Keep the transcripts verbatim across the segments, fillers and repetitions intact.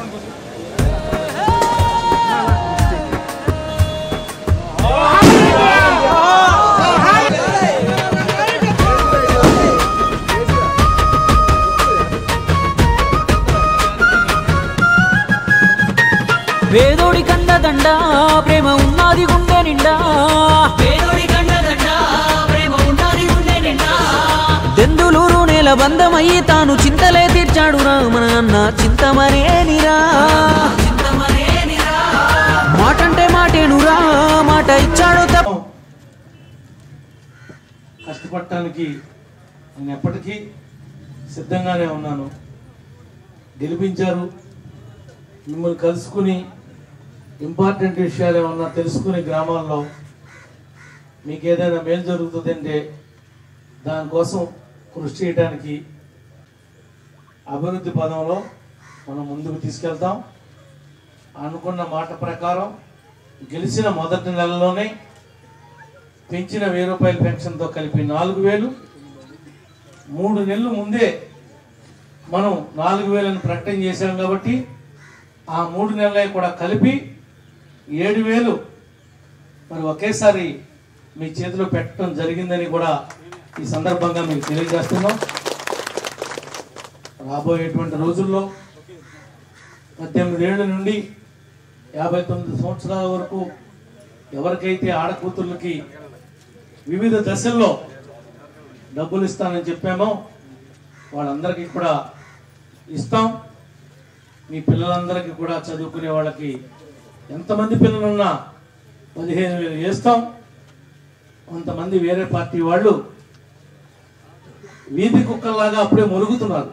పేదోడి కండదండ ప్రేమ ఉన్నది గుండె నిండా, పేదోడి కండదండ ప్రేమ ఉన్నది గుండె నిండా. దెందులూరు నేల బంధమయ్యి తాను చింతలే తీర్చాడు రా మన అన్న చింతమనేనిరా. మాటంటే మాటేనురా, మాట ఇచ్చాడు తప్ప. కష్టపడటానికి నేను ఎప్పటికీ సిద్ధంగానే ఉన్నాను. గెలిపించారు. మిమ్మల్ని కలుసుకుని ఇంపార్టెంట్ విషయాలు ఏమన్నా తెలుసుకుని గ్రామాల్లో మీకు ఏదైనా మేలు జరుగుతుందంటే దానికోసం కృషి చేయడానికి అభివృద్ధి పదంలో మనం ముందుకు తీసుకెళ్తాం. అనుకున్న మాట ప్రకారం గెలిచిన మొదటి నెలలోనే పెంచిన వెయ్యి రూపాయల పెన్షన్తో కలిపి నాలుగు వేలు మూడు నెలలు ముందే మనం నాలుగు వేలను ప్రకటన చేశాం కాబట్టి ఆ మూడు నెలలు కూడా కలిపి ఏడు వేలు మరి ఒకేసారి మీ చేతిలో పెట్టడం జరిగిందని కూడా ఈ సందర్భంగా మీకు తెలియజేస్తున్నాం. రాబోయేటువంటి రోజుల్లో పద్దెనిమిది ఏళ్ళ నుండి యాభై తొమ్మిది సంవత్సరాల వరకు ఎవరికైతే ఆడకూతుర్లకి వివిధ దశల్లో డబ్బులు ఇస్తానని చెప్పామో వాళ్ళందరికీ కూడా ఇస్తాం. మీ పిల్లలందరికీ కూడా చదువుకునే వాళ్ళకి ఎంతమంది పిల్లలున్నా పదిహేను వేలు వేస్తాం. కొంతమంది వేరే పార్టీ వాళ్ళు వీధి కుక్కల్లాగా అప్పుడే మురుగుతున్నారు.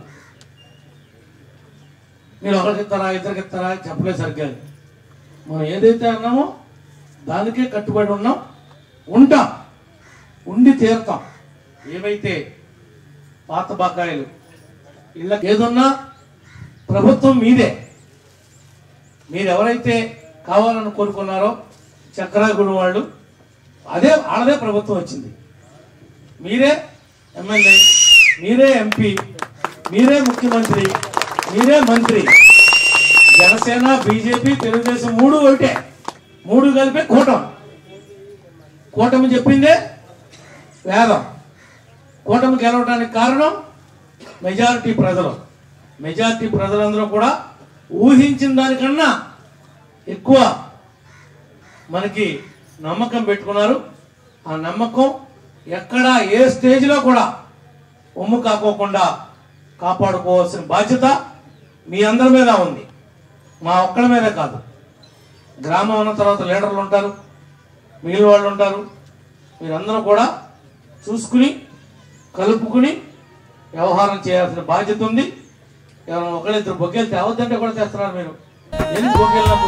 మీరు ఒకరికిస్తారా ఇద్దరికిస్తారా చెప్పలే సరిగ్గా. మనం ఏదైతే అన్నామో దానికే కట్టుబడి ఉన్నాం, ఉంటాం, ఉండి తీరుతాం. ఏవైతే పాత బకాయిలు ఇళ్ళకి ఏదున్నా ప్రభుత్వం మీదే. మీరు ఎవరైతే కావాలని కోరుకున్నారో చక్రాగుడి వాళ్ళు అదే వాళ్ళదే ప్రభుత్వం వచ్చింది. మీరే ఎమ్మెల్యే, మీరే ఎంపీ, మీరే ముఖ్యమంత్రి, మీరే మంత్రి. జనసేన బీజేపీ తెలుగుదేశం మూడు ఒకటే, మూడు కలిపే కూటమి. కూటమి చెప్పిందే వేదం. కూటమి గెలవడానికి కారణం మెజారిటీ ప్రజలు. మెజారిటీ ప్రజలందరూ కూడా ఊహించిన దానికన్నా ఎక్కువ మనకి నమ్మకం పెట్టుకున్నారు. ఆ నమ్మకం ఎక్కడ ఏ స్టేజ్లో కూడా ఉమ్ము కాకోకుండా కాపాడుకోవాల్సిన బాధ్యత మీ అందరి మీద ఉంది, మా ఒక్కడి మీదే కాదు. గ్రామం ఉన్న తర్వాత లీడర్లు ఉంటారు, మిగిలిన వాళ్ళు ఉంటారు. మీరందరూ కూడా చూసుకుని కలుపుకుని వ్యవహారం చేయాల్సిన బాధ్యత ఉంది. ఎవరైనా ఒకళ్ళిద్దరు బొగ్గలు తేవద్దంటే కూడా తెస్తున్నారు. మీరు ఎందుకు బొగ్గలకు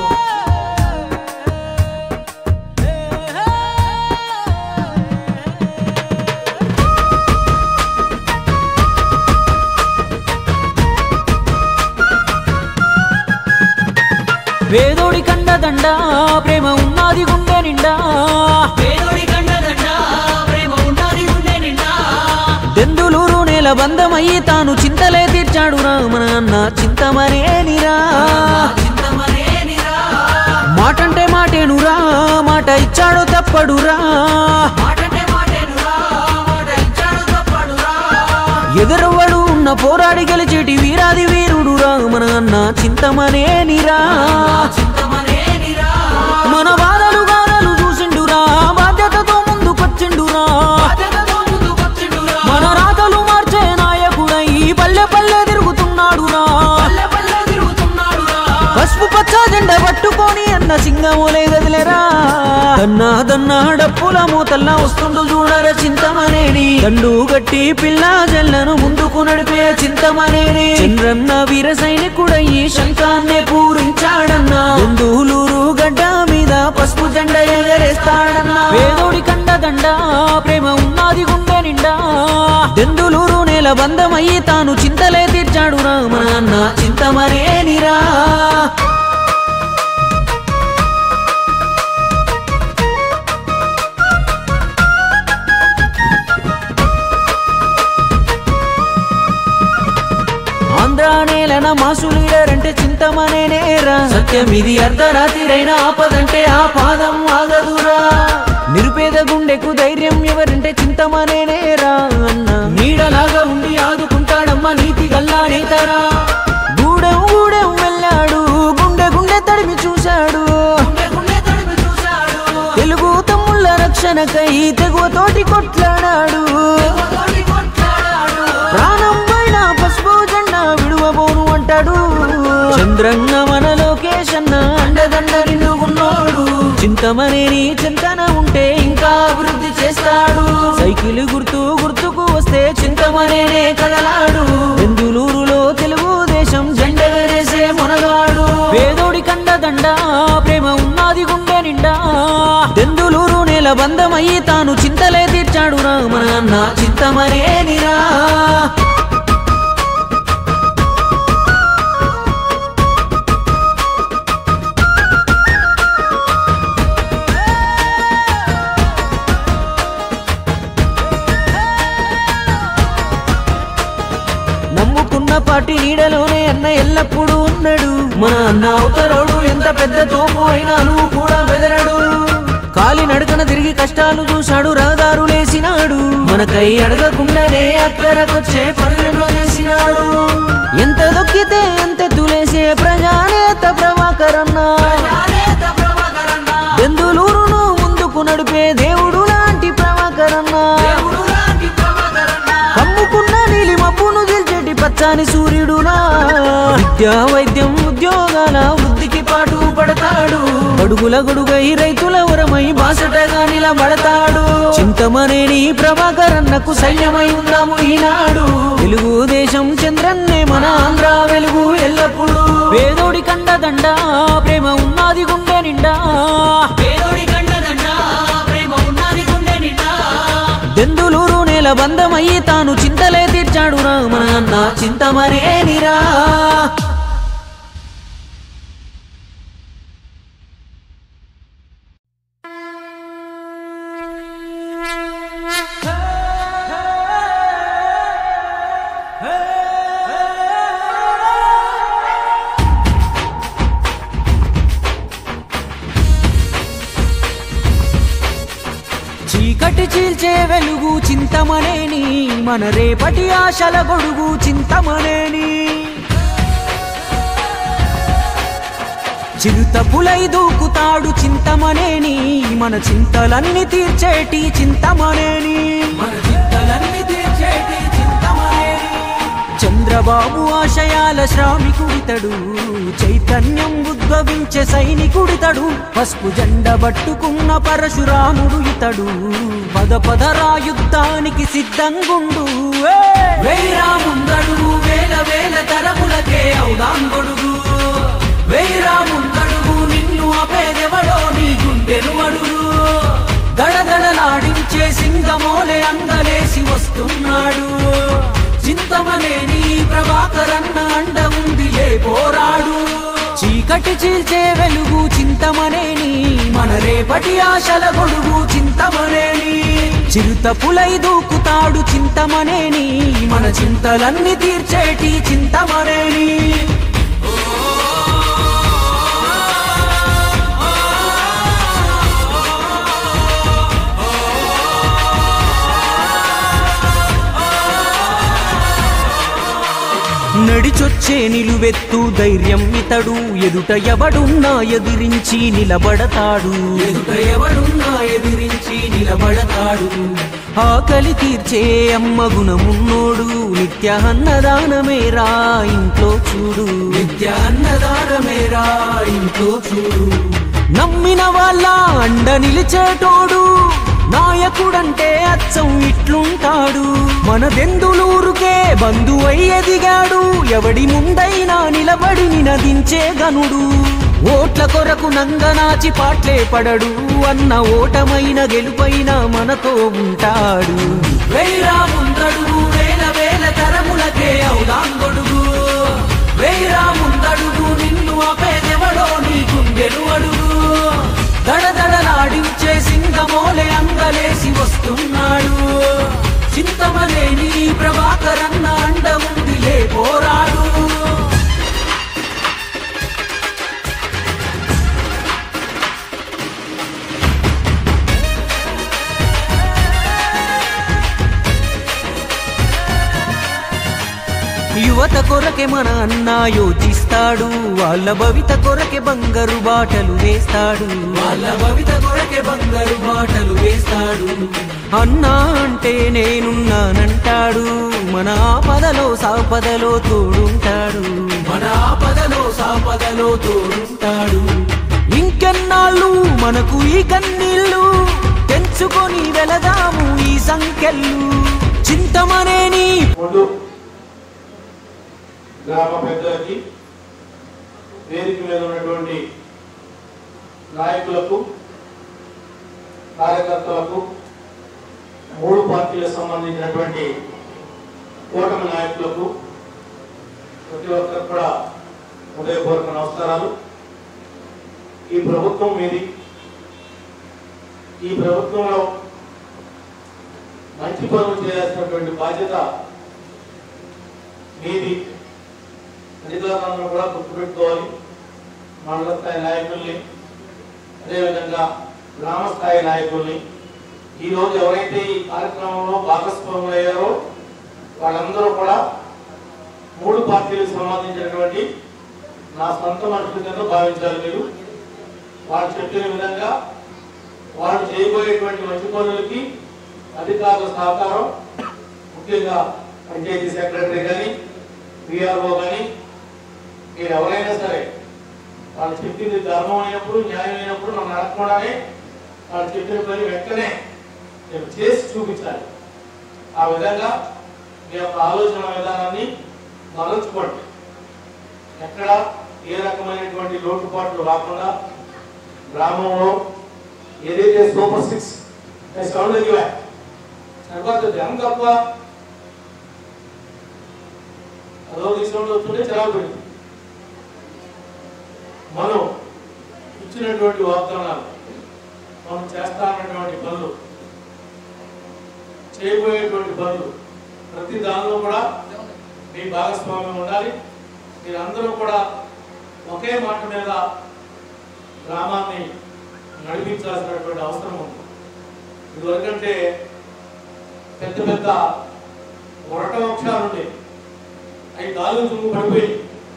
పేదోడి కండదండ ప్రేమ ఉన్నది గుండె నిండా, పేదోడి కండదండ ప్రేమ ఉన్నది గుండె నిండా. దెందులూరు నేల బంధమయ్యి తాను చింతలే తీర్చాడు రా మన అన్న చింతమనేనిరా. మాటంటే మాటేనురా, మాట ఇచ్చాడు తప్పడురా. ఎదురవ్వడు ఉన్న పోరాడి గెలిచేటి వీరాది వీరుడు రా మన అన్న చింతమనేనిరా. మన బాధలు గాథలు చూసిండురా, బాధ్యతతో ముందుకొచ్చిండురా. మన రాతలు మార్చే నాయకుడై పల్లె పల్లె తిరుగుతున్నాడురా. పసుపు పచ్చ జెండా పట్టుకొని అన్న సింగములే గదిలేరా. దన్నా దన్నా డప్పుల మూతల్లా వస్తుండు చూడర చింతమనేని. దండు గట్టి పిల్ల జల్లను ముందుకు నడిపే చింతమనేని. చంద్రన్న వీర సైనికుడయ్యి శంఖాన్నే పూరించాడన్నా. దెందులూరు గడ్డ మీద పసుపు జెండా ఎగరేస్తాడన్నా. పేదోడి కండదండ ప్రేమ ఉన్నది గుండె నిండా, దెందులూరు నేల బంధమయ్యి తాను చింతలే తీర్చాడు రా మన అన్న చింతమనేనిరా. ఆంధ్ర నేల పల్లెన మాసు లీడర్ అంటే చింతమనేనేరా సత్యమిది అర్ధరాత్రిరైన ఆపదంటే ఆ పాదం ఆగదురా నిరుపేద గుండెకు ధైర్యం ఎవరంటే చింతమనేనేరా అన్న నీడలాగా ఉండి ఆదుకుంటాడమ్మ నీతి గల్లా నేతరా గూడెం గూడెం వెళ్ళాడు గుండె గుండె తడిమి చూశాడు తెలుగు తమ్ముళ్ళ రక్షణకై తెగువతోటి కొట్లాడాడు ప్రాణం పైన పసుపు జెండా విడువబోను అంటాడు చంద్రంగ మన లోకేష్ అన్న అండదండ నిండుకున్నాడు చింతమనేని చింతన ఉంటే ఇంకా అభివృద్ధి చేస్తాడు సైకిల్ గుర్తు గుర్తుకు వస్తే చింతమనేనే కదలాడు బెందులూరులో తెలుగుదేశం జెండా వేసే మొనగాడు పేదోడి కండదండ ప్రేమ ఉన్నది గుండె నిండా బెందులూరు నేల బంధమయ్యి తాను చింతలే తీర్చాడు రా మన అన్న చింతమనేనిరా నమ్ముకున్న పార్టీ నీడలోనే అన్న ఎల్లప్పుడూ ఉన్నాడు మన అన్న అవతరోడు ఎంత పెద్ద తోపు అయినా నువ్వు కూడా బెదరడు కాలి నడకన తిరిగి కష్టాలు చూశాడు రహదారులేసినాడు మనకై అడగకుండానే అక్కరకొచ్చే పనులు చేసినాడు ఎంత దొక్కితే ఎంత తులేసే ప్రజానేత ప్రభాకరన్న బెందులూరును ముందుకు నడిపే దేవుడు లాంటి ప్రభాకరన్న కమ్ముకున్న నీలి మబ్బును దిల్చెటి పచ్చాని సూర్యుడునా విద్యా వైద్యం ఉద్యోగాల వృద్ధికి పాటు పడతాడు గడుగుల గొడుగై రైతుల వరమై బాసటగా నిలబడతాడు చింతమనేని ప్రభాకరన్నకు సైన్యమై ఉందాము ఈనాడు తెలుగుదేశం చంద్రన్నే మన ఆంధ్ర వెలుగు ఎల్లప్పుడు పేదోడి కండదండ ప్రేమ ఉన్నది గుండె నిండా పేదోడి కండదండ ప్రేమ ఉన్నది గుండె నిండా బెందులూరు నేల బంధమయ్యి తాను చింతలే తీర్చాడు రా మన అన్న చింతమనేనిరా చీకటి చీల్చే వెలుగు చింతమనేని మన రేపటి ఆశల గొడుగు చింతమనేని చిరుత పులై దూకుతాడు చింతమనేని మన చింతలన్నీ తీర్చేటి చింతమనేని మన చింతలన్నీ తీర్చేటి చింతమనేని చంద్రబాబు ఆశయాల శ్రామికుడితడు చైతన్యం ఉద్భవించే సైనికుడితడు పసుపు జెండ పట్టుకున్న పరశురాముడు ఇతడు పద పదరా యుద్ధానికి సిద్ధంగుండు వేరాముందడుగు వేల వేల తరములకే అవుదాంగొడుగు వేరాముందడుగు నిన్ను అపేదెవడో నీ గుండెను అడుగు దడదడలాడించే సింగమోలే అందలేసి వస్తున్నాడు చింతమనేని ప్రభాకరన్న అండ ఉందిలే పోరాడు చీకటి చీల్చే వెలుగు చింతమనేని మన రేపటి ఆశల గొడుగు చింతమనేని చిరుత పులై దూకుతాడు చింతమనేని మన చింతలన్నీ తీర్చేటి చింతమనేని నడిచొచ్చే నిలువెత్తు ధైర్యం ఇతడు ఎదుట ఎవడున్నా ఎదిరించి నిలబడతాడు ఎదుట ఎవడున్నా ఎదిరించి నిలబడతాడు ఆకలి తీర్చే అమ్మ గుణమున్నోడు నిత్య అన్నదానమేరా ఇంట్లో చూడు నిత్య అన్నదానమేరా ఇంట్లో చూడు నమ్మిన వాళ్ళ అండ నిలిచేటోడు నాయకుడంటే అచ్చం ఇట్లుంటాడు మన బెందులూరుకే బంధువై ఎదిగాడు ఎవడి ముందైనా నిలబడి నినదించే గనుడు ఓట్ల కొరకు నంగనాచి పాట్లే పడడు అన్న ఓటమైన గెలుపైన మనతో ఉంటాడు వేరాముందడుగు వేల వేల తరములకే అవుదాంగొడుగు వేరాముందడుగు నిన్ను అపేదెవడో నీ గుండెను అడుగు దడదడలాడించే సింగమోలే అందలేసి వస్తున్నాడు చింతమనేని ప్రభాకరన్న అండ ఉందిలే పోరాడు కొరకే మన అన్న యోచిస్తాడు, వాళ్ళ భవిత కొరకే బంగారు బాటలు వేస్తాడు, వాళ్ళ భవిత కొరకే బంగారు బాటలు వేస్తాడు. అన్నా అంటే నేనున్నానంటాడు, మన ఆపదలో సాపదలో తోడుంటాడు, మన ఆపదలో సాపదలో తోడుంటాడు. ఇంకెన్నాళ్ళు మనకు ఈ కన్నీళ్ళు, తెంచుకొని వెళదాము ఈ సంఖ్యలు. చింతమనేని గ్రామ పెద్దలకి, వేదిక మీద ఉన్నటువంటి నాయకులకు, కార్యకర్తలకు, మూడు పార్టీలకు సంబంధించినటువంటి కూటమి నాయకులకు ప్రతి ఒక్కరికి కూడా హృదయపూర్వక నమస్కారాలు. ఈ ప్రభుత్వం మీది, ఈ ప్రభుత్వంలో మంచి పనులు చేయాల్సినటువంటి బాధ్యత మీది. అధికారులను కూడా గుర్తుపెట్టుకోవాలి. మండల స్థాయి నాయకుల్ని, అదేవిధంగా గ్రామ స్థాయి నాయకుల్ని. ఈరోజు ఎవరైతే ఈ కార్యక్రమంలో భాగస్వాములు అయ్యారో వాళ్ళందరూ కూడా మూడు పార్టీలకు సంబంధించినటువంటి నా సొంత మనుషుల కింద భావించాలి. మీరు వాళ్ళు చెప్పిన విధంగా వాళ్ళు చేయబోయేటువంటి మంచి పనులకి అధికారుల సహకారం, ముఖ్యంగా పంచాయతీ సెక్రటరీ కానీ పిఆర్ఓ కానీ మీరు ఎవరైనా సరే వాళ్ళు చెప్పింది ధర్మం అయినప్పుడు, న్యాయం అయినప్పుడు నన్ను అడగకుండానే వాళ్ళు చెప్పిన పని వెంటనే నేను చేసి చూపించాలి. ఆ విధంగా మీ యొక్క ఆలోచన విధానాన్ని మరల్చుకోండి. ఎక్కడ ఏ రకమైనటువంటి లోటుపాట్లు రాకుండా గ్రామంలో ఏదైతే సూపర్ సిక్స్ సౌండ్ సరిపోతుంది. ఎంత తక్కువ అదో తీసుకుంటూ వస్తుంటే చిరాకు పెడుతుంది. మనం ఇచ్చినటువంటి వాగ్దానాలు, మనం చేస్తానటువంటి పనులు, చేయబోయేటువంటి పనులు, ప్రతి దానిలో కూడా మీ భాగస్వామ్యం ఉండాలి. మీరందరూ కూడా ఒకే మాట మీద గ్రామాన్ని నడిపించాల్సినటువంటి అవసరం ఉంది. ఇదివరకంటే పెద్ద పెద్ద వరట వృక్షాలు ఉండే అవి గాలి తుమ్ము పడిపోయి,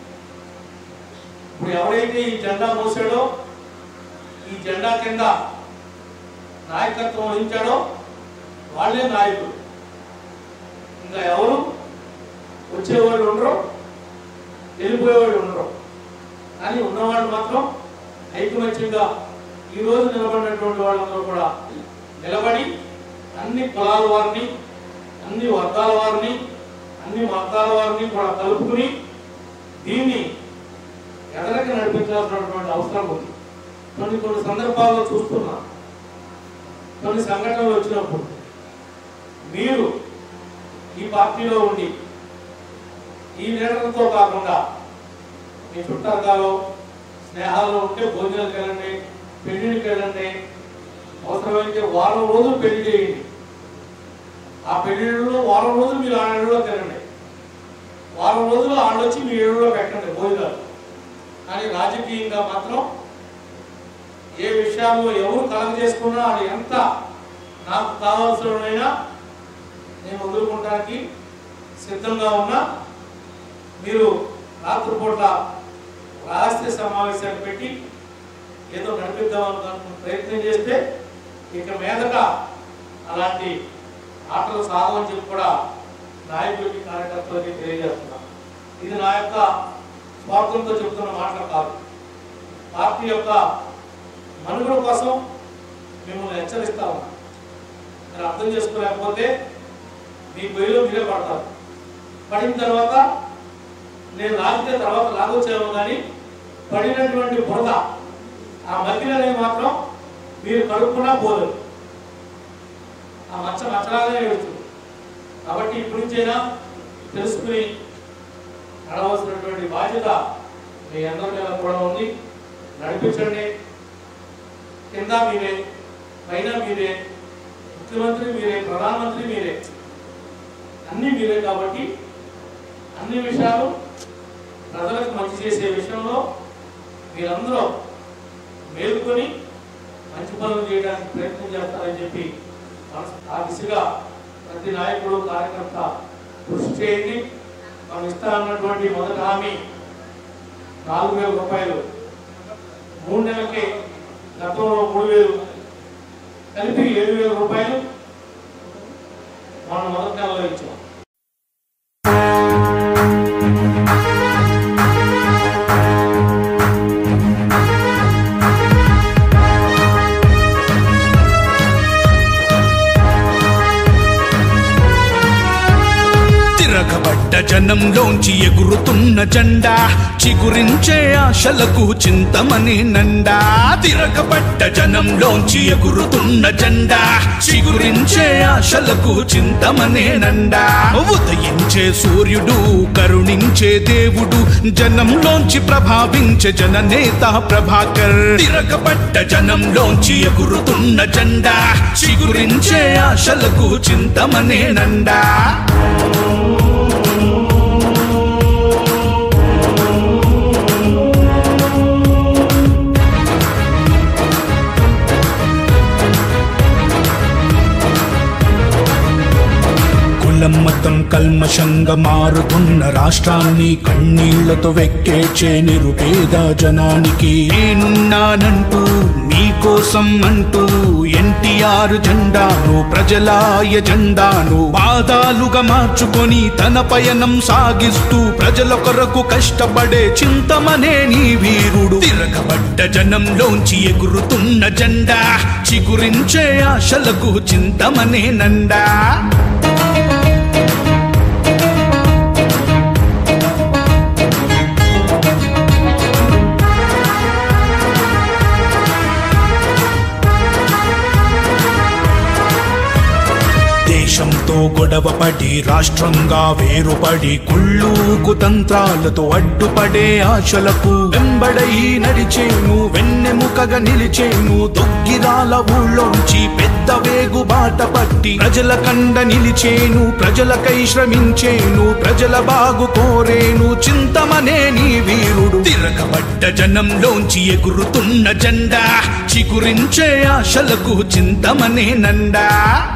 ఇప్పుడు ఎవరైతే ఈ జెండా మోసాడో, ఈ జెండా కింద నాయకత్వం వహించాడో వాళ్ళే నాయకులు. ఇంకా ఎవరు వచ్చేవాళ్ళు ఉండరు, వెళ్ళిపోయేవాళ్ళు ఉండరు. కానీ ఉన్నవాళ్ళు మాత్రం ఐకమత్యంగా ఈరోజు నిలబడినటువంటి వాళ్ళందరూ కూడా నిలబడి అన్ని కులాల వారిని, అన్ని వర్గాల వారిని, అన్ని మతాల వారిని కూడా కలుపుకుని దీన్ని ఎదరికి నడిపించాల్సినటువంటి అవసరం ఉంది. కొన్ని కొన్ని సందర్భాల్లో చూస్తున్నా, కొన్ని సంఘటనలు వచ్చినప్పుడు మీరు ఈ పార్టీలో ఉండి ఈ లీడర్లతో కాకుండా మీ చుట్టాల్లో స్నేహాల్లో ఉంటే భోజనాలకు వెళ్ళండి, పెళ్లికి వెళ్ళండి, అవసరమైతే వారం రోజులు పెళ్లి చేయండి. ఆ పెళ్లిళ్ళలో వారం రోజులు మీరు ఆ ఇళ్ళలో తినండి, వారం రోజులు ఆడొచ్చి మీ ఇళ్ళలో పెట్టండి భోజనాలు. కానీ రాజకీయంగా మాత్రం ఏ విషయాల్లో ఎవరు కలగ చేసుకున్నా అది ఎంత నాకు కావాల్సినైనా నేను వదులుకోవడానికి సిద్ధంగా ఉన్నా. మీరు రాత్రిపూట రహస్య సమావేశాలు పెట్టి ఏదో నడిపిద్దామని ప్రయత్నం చేస్తే ఇక మీదట అలాంటి ఆటలు సాగమని చెప్పి కూడా నాయకులకి, కార్యకర్తలకి తెలియజేస్తున్నాను. ఇది నా యొక్క స్వార్థంతో చెప్తున్న మాటలు కాదు. పార్టీ యొక్క మనుగడ కోసం మిమ్మల్ని హెచ్చరిస్తా ఉన్నా. మీరు అర్థం చేసుకోలేకపోతే మీ పొయ్యిలో మీరే పడతారు. పడిన తర్వాత నేను లాగితే తర్వాత లాగొచ్చాము, కానీ పడినటువంటి బురద ఆ మధ్యలోనే మాత్రం మీరు కడుక్కున్నా పోలేదు, ఆ మచ్చ మచ్చలాగానే వెళుతుంది. కాబట్టి ఇప్పటి నుంచైనా తెలుసుకుని నడవలసినటువంటి బాధ్యత మీ అందరి మీద కూడా ఉంది. నడిపించండి. కింద మీరే, పైన మీరే, ముఖ్యమంత్రి మీరే, ప్రధానమంత్రి మీరే, అన్నీ మీరే. కాబట్టి అన్ని విషయాలు ప్రజలకు మంచి చేసే విషయంలో మీరందరూ మేలుకొని మంచి పనులు చేయడానికి ప్రయత్నం చేస్తారని చెప్పి ఆ దిశగా ప్రతి నాయకుడు, కార్యకర్త కృషి చేయండి. మనం ఇస్తానన్నటువంటి మొదటి హామీ నాలుగు వేల రూపాయలు మూడు నెలలకి గతంలో మూడు వేలు కలిపి ఏడు వేల రూపాయలు మనం మొదటి నెలలో ఇచ్చాం. తిరగబడ్డ జనంలోంచి ఎగురుతున్న జెండా చిగురించే ఆశలకు చింతమనే నండా. తిరగబడ్డ జనంలోంచి ఎగురుతున్న జెండా చిగురించే ఆశలకు చింతమనే నండా. ఉదయించే సూర్యుడు కరుణించే దేవుడు జనంలోంచి ప్రభావించే జననేత ప్రభాకర్. తిరగబడ్డ జనంలోంచి ఎగురుతున్న జెండా చిగురించే ఆశలకు చింతమనే నండా. మతం కల్మషంగా మారుతున్న రాష్ట్రాన్ని కన్నీళ్లతో వెక్కేచే నిరుపేద జనానికి నేనున్నానంటూ నీకోసం అంటూ ఎన్టీఆర్ జెండాను ప్రజల ఎజెండాను పాదాలుగా మార్చుకొని తన పయనం సాగిస్తూ ప్రజల కొరకు కష్టపడే చింతమనే నీ వీరుడు. తిరగబడ్డ జనంలోంచి ఎగురుతున్న జెండా చిగురించే ఆశలకు చింతమనే నండా. దేశంతో గొడవపడి రాష్ట్రంగా వేరుపడి కుళ్ళు కుతంత్రాలతో అడ్డుపడే ఆశలకు వెంబడై నడిచేను వెన్నెముకగా నిలిచేను. దొగ్గిరాల ఊళ్ళోంచి పెద్ద వేగు బాట పట్టి ప్రజల కండ నిలిచేను. ప్రజలకై శ్రమించేను ప్రజల బాగు కోరేను చింతమనే నీ వీరుడు. తిరగబడ్డ జనంలోంచి ఎగురుతున్న జెండా చిగురించే ఆశలకు చింతమనే నండా.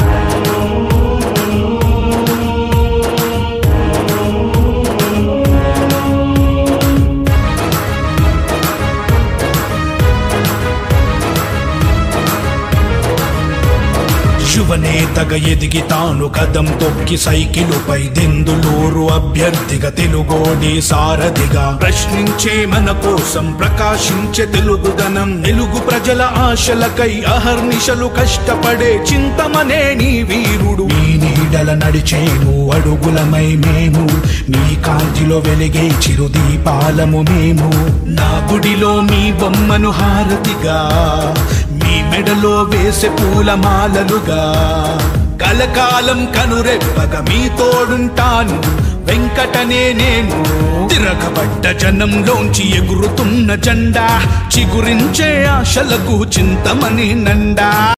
యువనేతగా ఎదిగి తాను కదం తొక్కి సైకిలుపై దెందులూరు అభ్యర్థిగా తెలుగోడి సారథిగా ప్రశ్నించే మన కోసం ప్రకాశించే తెలుగుదనం. తెలుగు ప్రజల ఆశలకై అహర్నిశలు కష్టపడే చింతమనే నీ వీరుడు. నీ నీడల నడిచేము అడుగులమై మేము నీ కాంతిలో వెలిగే చిరు దీపాలము మేము. నా గుడిలో మీ బొమ్మను హారతిగా మీ మెడలో వేసే పూలమాలలుగా కలకాలం కనురెప్పగా మీ తోడుంటాను వెంకటనే నేను. తిరగబడ్డ జనంలోంచి ఎగురుతున్న జెండా చిగురించే ఆశలకు చింతమనే నండా.